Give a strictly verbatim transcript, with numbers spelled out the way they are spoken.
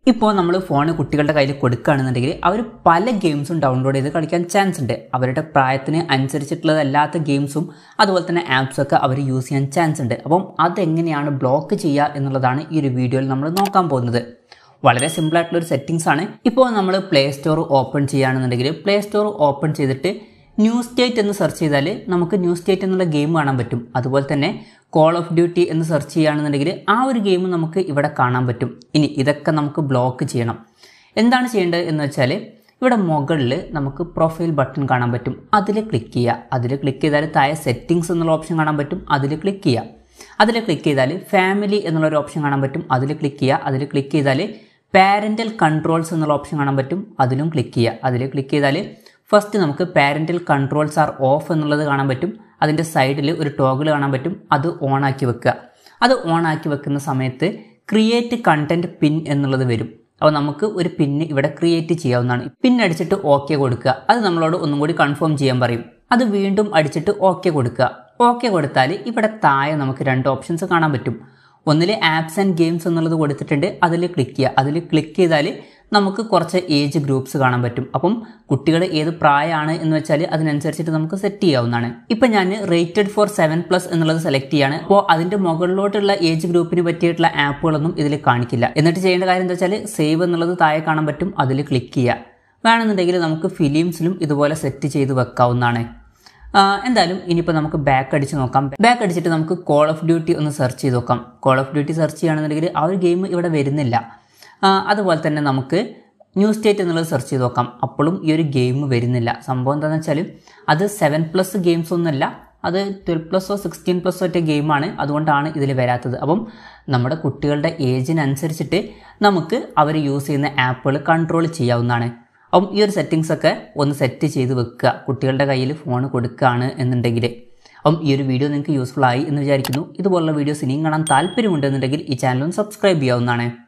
ഇപ്പോൾ നമ്മൾ ഫോൺ കുട്ടികളുടെ കയ്യിൽ കൊടുക്കുകയാണെന്നുണ്ടെങ്കിൽ അവർ പല ഗെയിംസും ഡൗൺലോഡ് ചെയ്ത് കളിക്കാൻ ചാൻസ് ഉണ്ട്. അവരുടെ പ്രായത്തിന് അനുസരിച്ചിട്ടുള്ളതല്ലാത്ത ഗെയിംസും അതുപോലെ തന്നെ ആപ്സൊക്കെ അവർ യൂസ് ചെയ്യാൻ ചാൻസ് ഉണ്ട്. അപ്പം അതെങ്ങനെയാണ് ബ്ലോക്ക് ചെയ്യുക എന്നുള്ളതാണ് ഈ ഒരു വീഡിയോയിൽ നമ്മൾ നോക്കാൻ പോകുന്നത്. വളരെ സിമ്പിളായിട്ടുള്ളൊരു സെറ്റിങ്സ് ആണ്. ഇപ്പോൾ നമ്മൾ പ്ലേ സ്റ്റോർ ഓപ്പൺ ചെയ്യുകയാണെന്നുണ്ടെങ്കിൽ പ്ലേ സ്റ്റോർ ഓപ്പൺ ചെയ്തിട്ട് ന്യൂ സ്റ്റേറ്റ് എന്ന് സെർച്ച് ചെയ്താൽ നമുക്ക് ന്യൂ സ്റ്റേറ്റ് എന്നുള്ള ഗെയിം കാണാൻ പറ്റും. അതുപോലെ തന്നെ കോൾ ഓഫ് ഡ്യൂട്ടി എന്ന് സെർച്ച് ചെയ്യുകയാണെന്നുണ്ടെങ്കിൽ ആ ഒരു ഗെയിം നമുക്ക് ഇവിടെ കാണാൻ പറ്റും. ഇനി ഇതൊക്കെ നമുക്ക് ബ്ലോക്ക് ചെയ്യണം. എന്താണ് ചെയ്യേണ്ടത് എന്ന് വെച്ചാൽ ഇവിടെ മുകളിൽ നമുക്ക് പ്രൊഫൈൽ ബട്ടൺ കാണാൻ പറ്റും. അതിൽ ക്ലിക്ക് ചെയ്യുക. അതിൽ ക്ലിക്ക് ചെയ്താൽ താഴെ സെറ്റിങ്സ് എന്നുള്ള ഓപ്ഷൻ കാണാൻ പറ്റും. അതിൽ ക്ലിക്ക് ചെയ്യുക. അതിൽ ക്ലിക്ക് ചെയ്താൽ ഫാമിലി എന്നുള്ളൊരു ഓപ്ഷൻ കാണാൻ പറ്റും. അതിൽ ക്ലിക്ക് ചെയ്യുക. അതിൽ ക്ലിക്ക് ചെയ്താൽ പാരൻ്റൽ കൺട്രോൾസ് എന്നുള്ള ഓപ്ഷൻ കാണാൻ പറ്റും. അതിലും ക്ലിക്ക് ചെയ്യുക. അതിൽ ക്ലിക്ക് ചെയ്താൽ ഫസ്റ്റ് നമുക്ക് പാരൻ്റൽ കൺട്രോൾസ് ആർ ഓഫ് എന്നുള്ളത് കാണാൻ പറ്റും. അതിൻ്റെ സൈഡിൽ ഒരു ടോഗിൾ കാണാൻ പറ്റും. അത് ഓൺ ആക്കി വെക്കുക. അത് ഓൺ ആക്കി വെക്കുന്ന സമയത്ത് ക്രിയേറ്റ് കണ്ടൻറ്റ് പിൻ എന്നുള്ളത് വരും. അപ്പോൾ നമുക്ക് ഒരു പിന്ന് ഇവിടെ ക്രിയേറ്റ് ചെയ്യാവുന്നതാണ്. പിൻ അടിച്ചിട്ട് ഓക്കെ കൊടുക്കുക. അത് നമ്മളോട് ഒന്നും കൂടി കൺഫേം ചെയ്യാൻ പറയും. അത് വീണ്ടും അടിച്ചിട്ട് ഓക്കെ കൊടുക്കുക. ഓക്കെ കൊടുത്താൽ ഇവിടെ താഴെ നമുക്ക് രണ്ട് ഓപ്ഷൻസ് കാണാൻ പറ്റും. ഒന്നിൽ ആപ്സ് ആൻഡ് ഗെയിംസ് എന്നുള്ളത് കൊടുത്തിട്ടുണ്ട്. അതിൽ ക്ലിക്ക് ചെയ്യുക. അതിൽ ക്ലിക്ക് ചെയ്താൽ നമുക്ക് കുറച്ച് ഏജ് ഗ്രൂപ്പ്സ് കാണാൻ പറ്റും. അപ്പം കുട്ടികൾ ഏത് പ്രായമാണ് എന്ന് വെച്ചാൽ അതിനനുസരിച്ചിട്ട് നമുക്ക് സെറ്റ് ചെയ്യാവുന്നതാണ്. ഇപ്പം ഞാൻ റേറ്റഡ് ഫോർ സെവൻ പ്ലസ് എന്നുള്ളത് സെലക്ട് ചെയ്യാണ്. അപ്പോൾ അതിൻ്റെ മുകളിലോട്ടുള്ള ഏജ് ഗ്രൂപ്പിന് പറ്റിയിട്ടുള്ള ആപ്പുകളൊന്നും ഇതിൽ കാണിക്കില്ല. എന്നിട്ട് ചെയ്യേണ്ട കാര്യം എന്താ വെച്ചാൽ സേവ് എന്നുള്ളത് താഴെ കാണാൻ പറ്റും. അതിൽ ക്ലിക്ക് ചെയ്യുക. വേണമെന്നുണ്ടെങ്കിൽ നമുക്ക് ഫിലിംസിലും ഇതുപോലെ സെറ്റ് ചെയ്ത് വെക്കാവുന്നതാണ്. എന്തായാലും ഇനിയിപ്പോൾ നമുക്ക് ബാക്ക് അടിച്ച് നോക്കാം. ബാക്ക് അടിച്ചിട്ട് നമുക്ക് കോൾ ഓഫ് ഡ്യൂട്ടി ഒന്ന് സെർച്ച് ചെയ്ത് നോക്കാം. കോൾ ഓഫ് ഡ്യൂട്ടി സെർച്ച് ചെയ്യുകയാണെന്നുണ്ടെങ്കിൽ ആ ഒരു ഗെയിം ഇവിടെ വരുന്നില്ല. അതുപോലെ തന്നെ നമുക്ക് ന്യൂ സ്റ്റേറ്റ് എന്നുള്ളത് സെർച്ച് ചെയ്ത് നോക്കാം. അപ്പോഴും ഈ ഒരു ഗെയിം വരുന്നില്ല. സംഭവം എന്താണെന്ന് വെച്ചാൽ അത് സെവൻ പ്ലസ് ഗെയിംസ് ഒന്നുമല്ല, അത് ട്വൽവ് പ്ലസോ സിക്സ്റ്റീൻ പ്ലസോ ഒറ്റ ഗെയിമാണ്. അതുകൊണ്ടാണ് ഇതിൽ വരാത്തത്. അപ്പം നമ്മുടെ കുട്ടികളുടെ ഏജിനനുസരിച്ചിട്ട് നമുക്ക് അവർ യൂസ് ചെയ്യുന്ന ആപ്പുകൾ കൺട്രോൾ ചെയ്യാവുന്നതാണ്. അപ്പം ഈ ഒരു സെറ്റിങ്സൊക്കെ ഒന്ന് സെറ്റ് ചെയ്ത് വെക്കുക കുട്ടികളുടെ കയ്യിൽ ഫോൺ കൊടുക്കുകയാണ് എന്നുണ്ടെങ്കിൽ. അപ്പം ഈ ഒരു വീഡിയോ നിങ്ങൾക്ക് യൂസ്ഫുൾ ആയി എന്ന് വിചാരിക്കുന്നു. ഇതുപോലുള്ള വീഡിയോസ് ഇനിയും കാണാൻ താല്പര്യമുണ്ടെന്നുണ്ടെങ്കിൽ ഈ ചാനൽ ഒന്ന് സബ്സ്ക്രൈബ് ചെയ്യാവുന്നതാണ്.